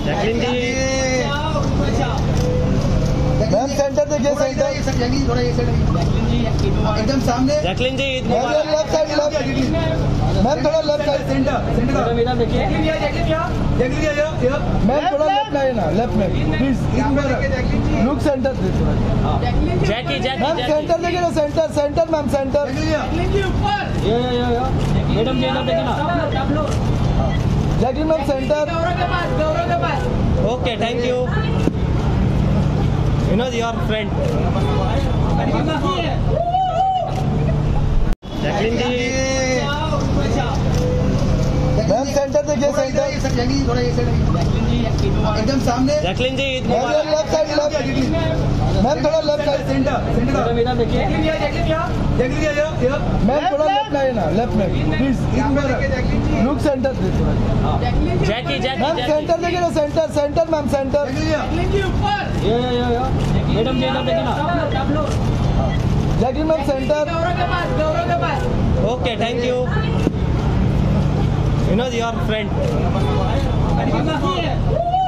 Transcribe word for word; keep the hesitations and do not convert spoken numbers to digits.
Jacqueline ji ma'am centre देखिए, centre थोड़ा ये साइड एकदम सामने। Jacqueline ji left side, left ma'am थोड़ा लेफ्ट साइड, सेंटर सेंटर मेरा देखिए। मैम थोड़ा लेफ्ट लाइए ना, लेफ्ट में please. Look centre Jackie Jackie ma'am, centre देखिए ना, centre centre ma'am, centre madam ji इधर देखिए ना। Jackie ma'am centre. Okay, thank you. Vinod your friend. Jacqueline ji ma'am centre देखिए, सेंटर थोड़ा ये साइड एकदम सामने। Jacqueline ji left side, left ma'am थोड़ा लेफ्ट साइड, सेंटर सेंटर मेरा देखिए। मैम थोड़ा लेफ्ट लाइए ना, लेफ्ट में please. Look centre Jackie Jackie ma'am, centre देखिए ना, centre centre ma'am, centre madam ji इधर देखिए ना। Jackie ma'am centre. Okay, thank you. Vinod your friend.